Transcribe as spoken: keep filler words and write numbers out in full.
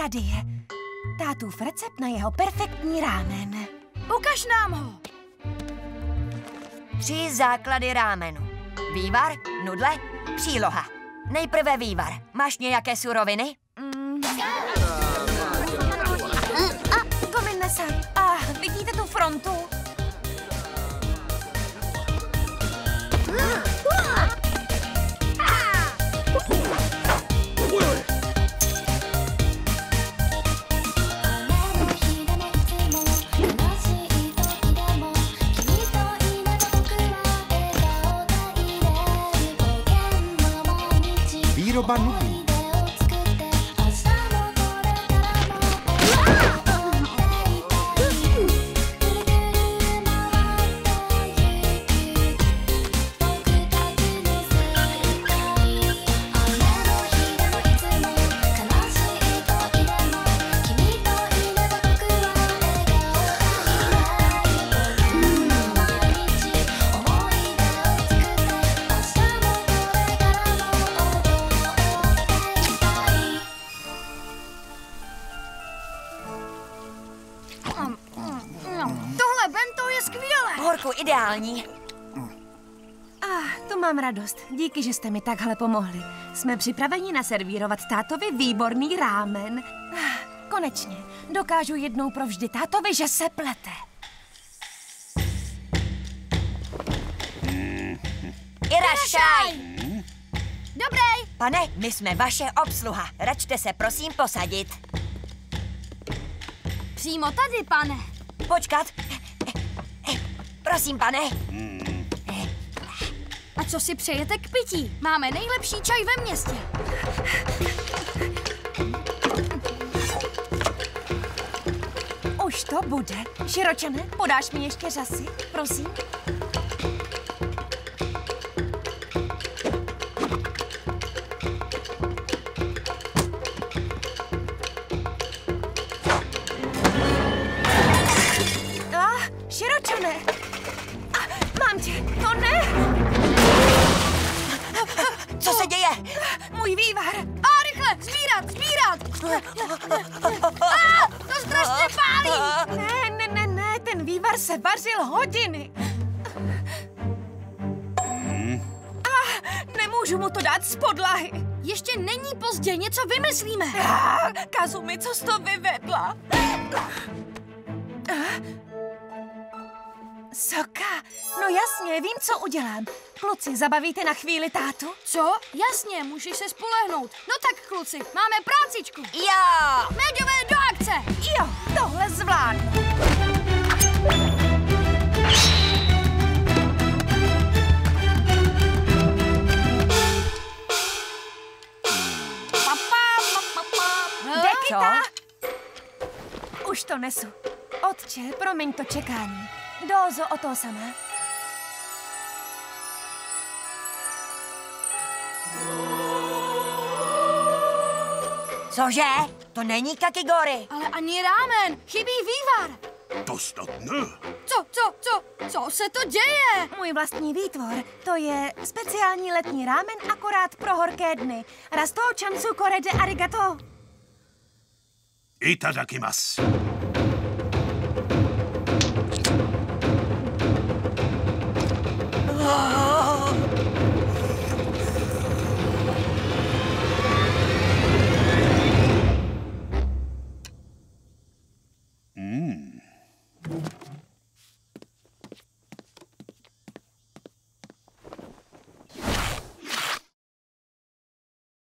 Tady je. Tátův recept na jeho perfektní rámen. Ukaž nám ho. Tři základy rámenu. Vývar, nudle, příloha. Nejprve vývar. Máš nějaké suroviny? Mm. A, Komin-san. A, vidíte tu frontu? Výroba nudlí. Tohle bento je skvělé. Horku, ideální. Ah, to mám radost. Díky, že jste mi takhle pomohli. Jsme připraveni naservírovat tátovi výborný rámen. Ah, konečně. Dokážu jednou provždy tátovi, že se plete. Irašaj! Dobrý. Pane, my jsme vaše obsluha. Račte se prosím posadit. Přímo tady, pane. Počkat. Prosím, pane. A co si přejete k pití? Máme nejlepší čaj ve městě. Už to bude. Širočane, podáš mi ještě řasy, prosím? Ah, Širočane! Ah, mám tě, to ne! Co se děje? Můj vývar! A rychle, sbírat, sbírat! A, to strašně pálí! Ne, ne, ne, ne, ten vývar se vařil hodiny. Ah, nemůžu mu to dát z podlahy. Ještě není pozdě, něco vymyslíme. Ah, Kazumi, co jsi to vyvedla? Ah. Soka, no jasně, vím, co udělám. Kluci, zabavíte na chvíli tátu? Co? Jasně, můžeš se spolehnout. No tak, kluci, máme prácičku. Jo! Méďové do akce! Jo, tohle zvládnu. Dekita! Už to nesu. Otče, promiň to čekání. Dózo o to samé. Cože? To není kakigori. Ale ani rámen, chybí vývar. To snad ne. Co, co, co, co se to děje? Můj vlastní výtvor. To je speciální letní rámen akorát pro horké dny. Rasto chansu korede arigato. Itadakimasu.